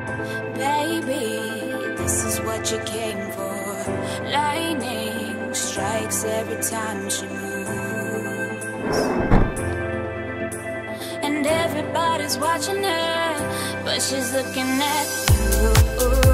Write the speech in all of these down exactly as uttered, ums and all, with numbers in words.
Baby, this is what you came for. Lightning strikes every time she moves, and everybody's watching her, but she's looking at you.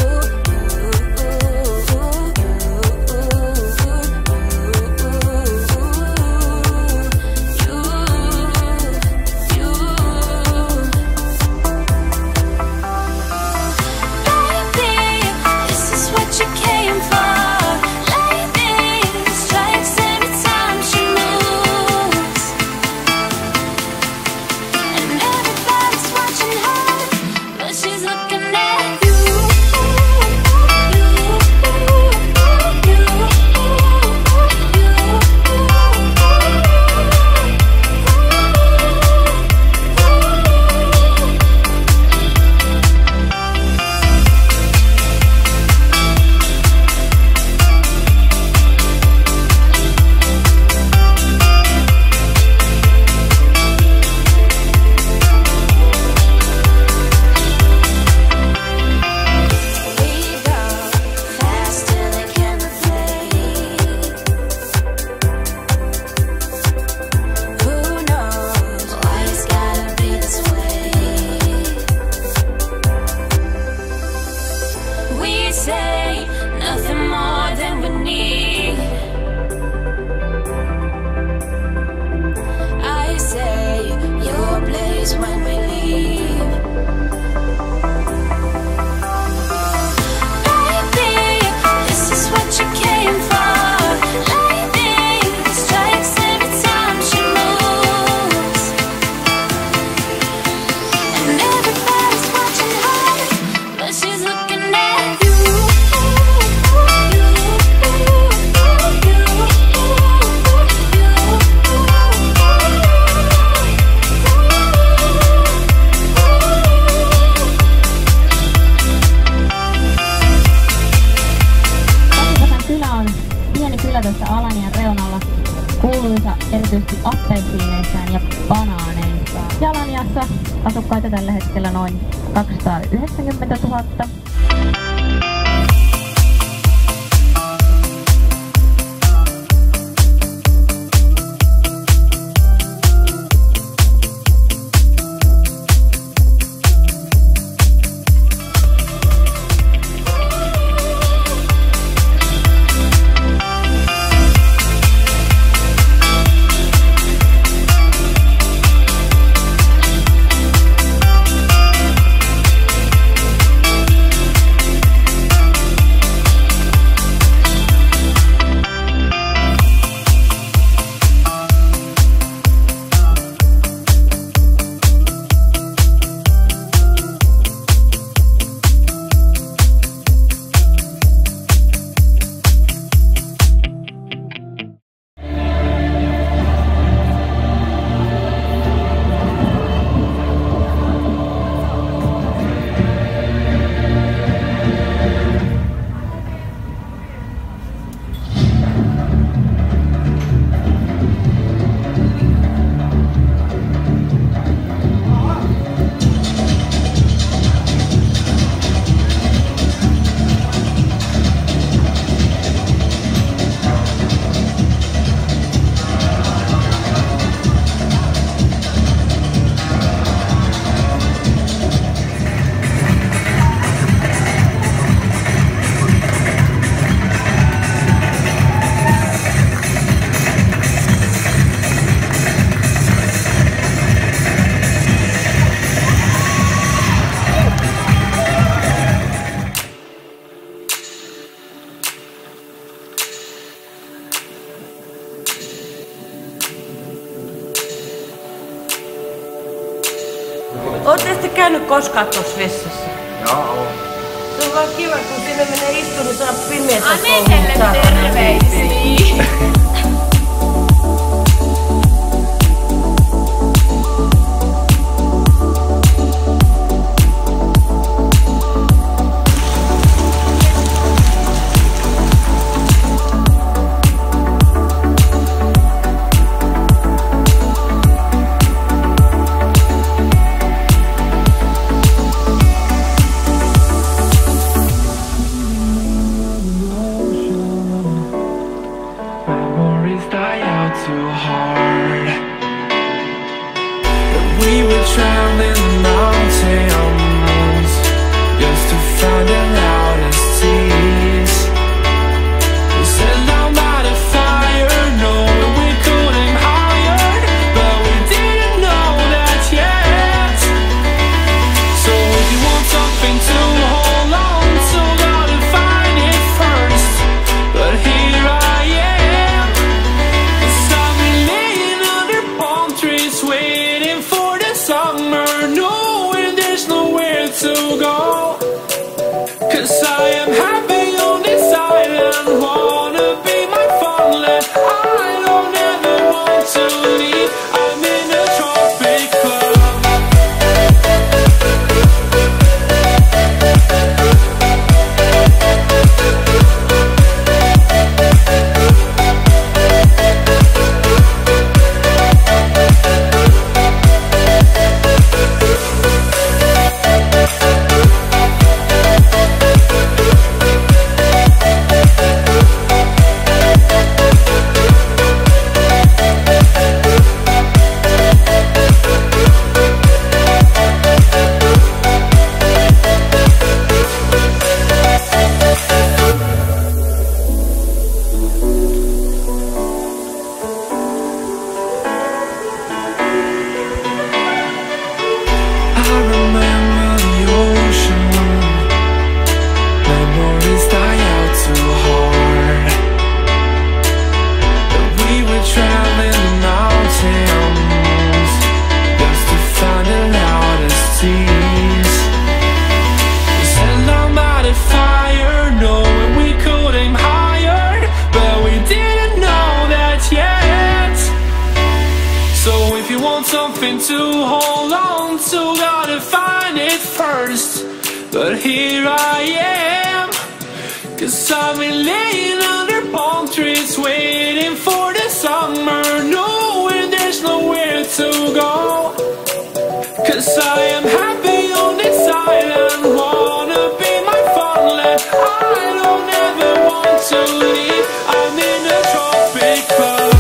Alanian reunalla, kuuluisa erityisesti appelsiineissaan ja banaaneissaan. Ja Alaniassa asukkaita tällä hetkellä noin kaksisataayhdeksänkymmentätuhatta. Ootte sitten käynyt koskaan tuossa vessassa? Joo. Se on vaan kiva, kun sinne menee istuun, niin saa pimeätä Anetelle terveisiä! am happy on this island. Wanna be my farmland. I don't ever want to leave. I'm in a tropic club. Something to hold on to, gotta find it first. But here I am, cause I've been laying under palm trees, waiting for the summer, knowing there's nowhere to go. Cause I am happy on this island, wanna be my farmland. I don't ever want to leave, I'm in a tropic club.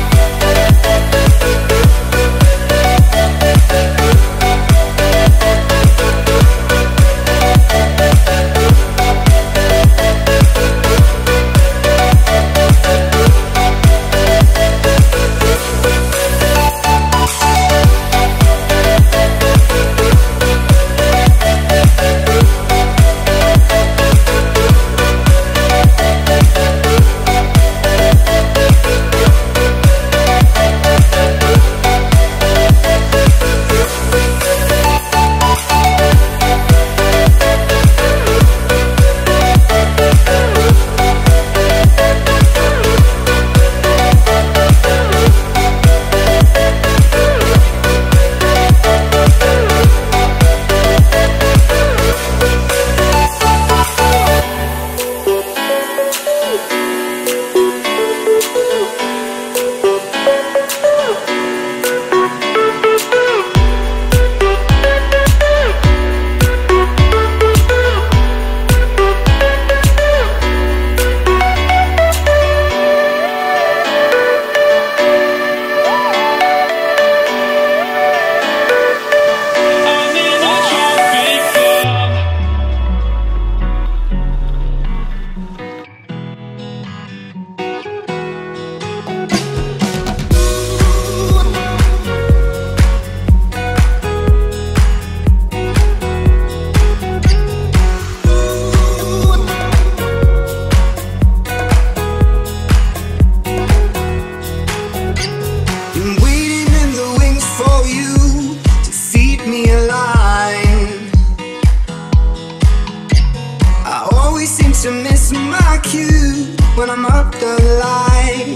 To miss my cue when I'm up the line.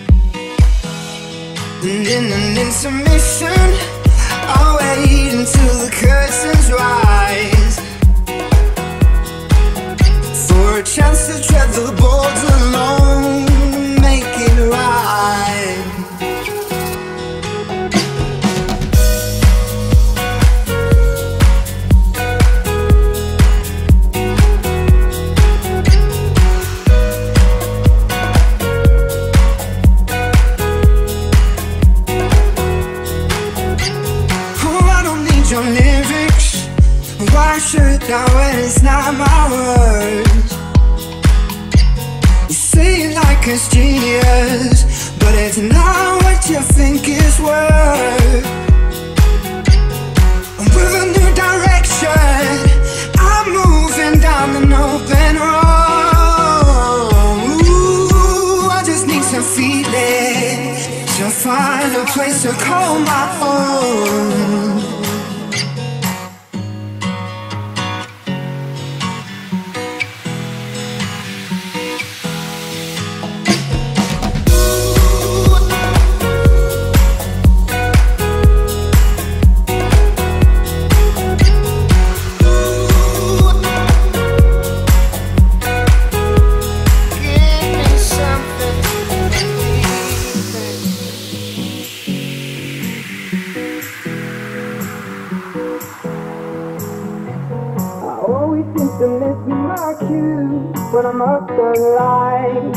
And in an intermission, I'll wait until the curtains rise, for a chance to tread the boards alone, make it right. Your lyrics, why should I when it's not my words? You say it like it's genius, but it's not what you think it's worth. With a new direction, I'm moving down an open road. Ooh, I just need some feeling to find a place to call my own. always seem to miss my cues when I'm up the line.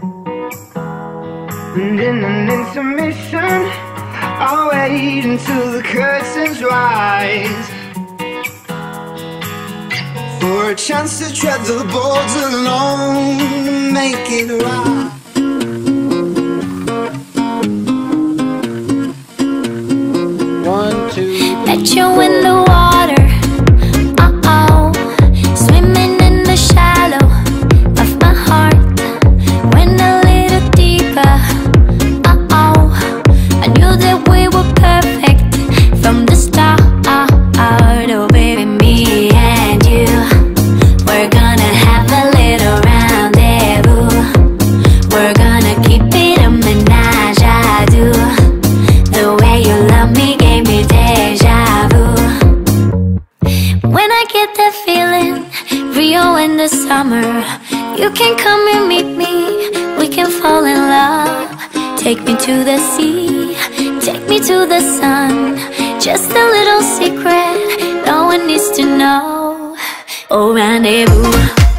And in an intermission, I'll wait until the curtains rise, for a chance to tread the boards alone and make it right. One, two, Met you in the water, uh-oh, swimming in the shallow of my heart. Went a little deeper, uh-oh, I knew that we were perfect from the start. Oh baby, me and you, we're gonna have a little rendezvous. We're gonna keep it a menage a deux. The way you love me gave me deja vu. When I get that feeling, Rio in the summer, you can come and meet me, we can fall in love. Take me to the sea, take me to the sun. Just a little secret, no one needs to know. Oh, rendezvous.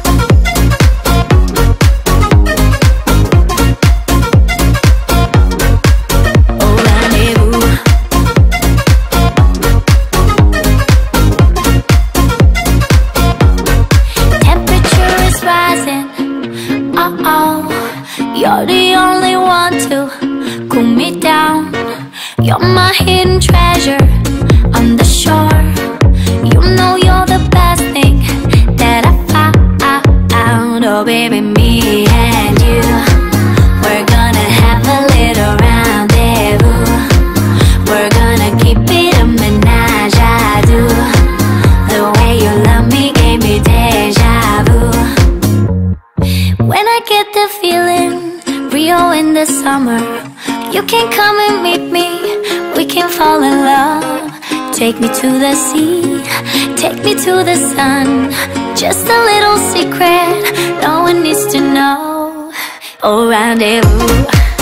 You're the only one to cool me down. You're my hidden treasure on the shore. You know you're the best thing that I found. Oh baby, me and you, we're gonna have a little rendezvous. We're gonna keep it a menage a deux. The way you love me gave me deja vu. When I get the feeling, Rio in the summer, you can come and meet me, we can fall in love. Take me to the sea, take me to the sun. Just a little secret, no one needs to know. Oh, rendezvous.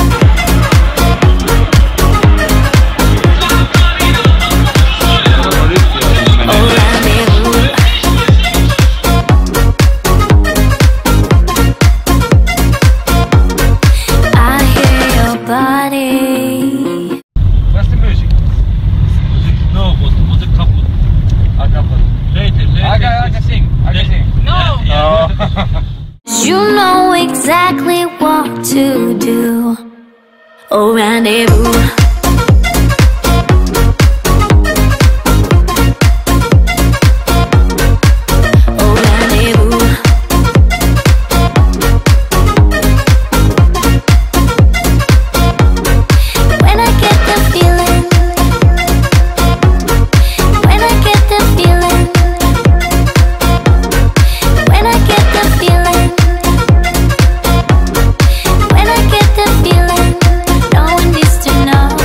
You know exactly what to do. Oh, rendezvous. No one needs to know.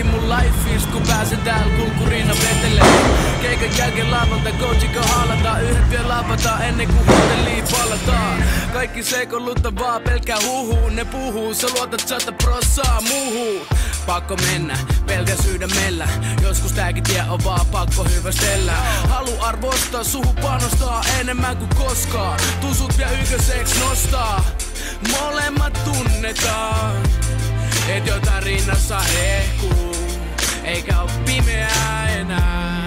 mietin mun lifeista, kun pääsen täällä kulkuriina vetelee. Keikan jälkeen lavalta, Gojiko haalataan. Yhdet vielä lavataan ennen kuin hotelliin palataan. Kaikki sekoiluttavaa, pelkää huhuu. Ne puhuu, sä luotat sata prossaa muuhuu. Pakko mennä, pelkä sydämellä. Joskus tääkin tie on vaan pakko hyvästellä. Halu arvostaa, suhu panostaa enemmän kuin koskaan. Tusut ja ykköseks nostaa. Molemmat tunnetaan, et jotain rinnassa hehkuu. Eikä oo pimeää enää.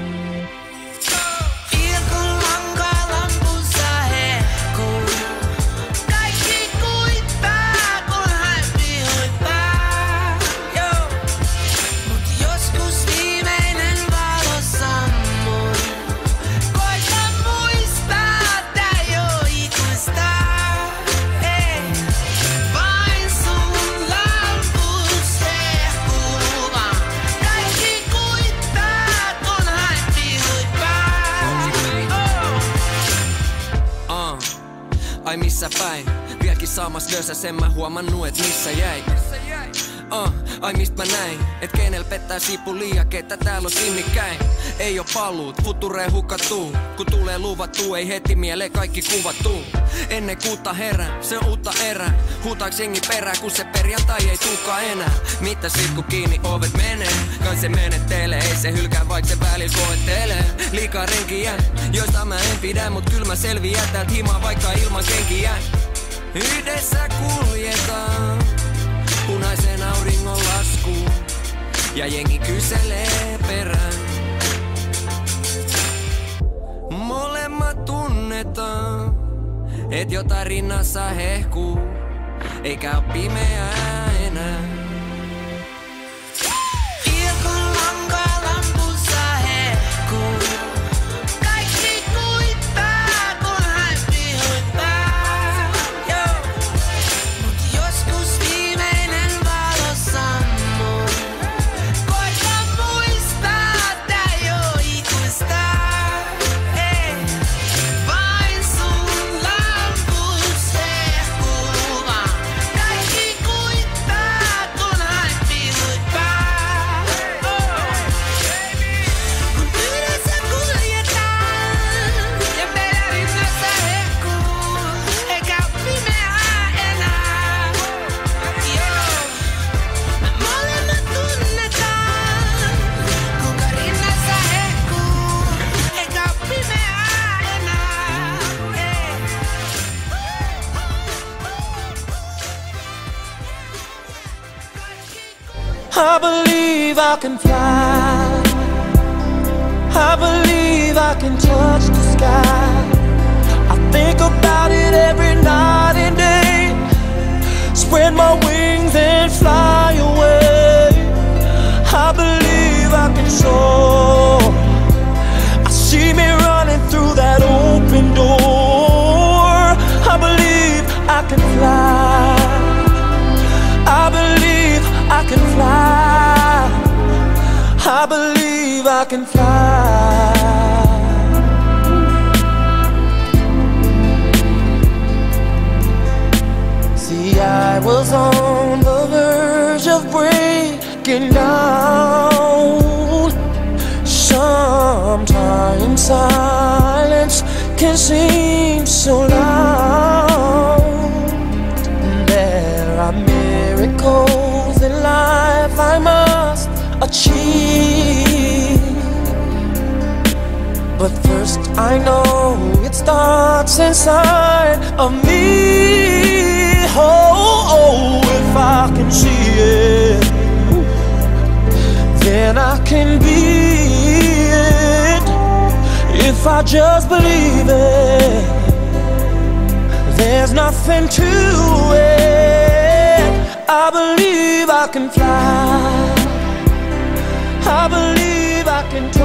Ai missä päin? Vieläkin saamas löysä, sen mä huomannut, et missä jäi. Uh, ai mist mä näin, et kenel pettää sipuli ja ketä täällä on sinnikkäin. Ei oo paluut, futuree hukattuu. Kun tulee luvattu, ei heti mieleen kaikki kuvattuu. Ennen kuutta herää, se on uutta erää. Huutaaks jengi perää, kun se perjantai ei tuukaan enää. Mitä sit kun kiinni ovet menee? Kai se menettelee, ei se hylkää vaik se välillä koettelee. Liikaa renkiä, joista mä en pidä, mut kyl mä selviää täältä himaa vaikka ilman kenkiä. Yhdessä kuljetaan punaisen auringon lasku ja jengi kyselee perään. Molemmat tunnetaan, et jotain rinnassa hehkuu, eikä oo pimeää enää. I believe I can fly. I believe I can touch the sky. I think about it every night and day. Spread my wings and fly away. I believe I can soar. I see me running through that open door. I believe I can fly. I believe I can fly. I believe I can fly. See, I was on the verge of breaking down. Sometimes silence can seem so loud. There are miracles in life I must achieve. But first I know it starts inside of me. Oh, oh, if I can see it, then I can be it. If I just believe it, there's nothing to it. I believe I can fly. I believe I can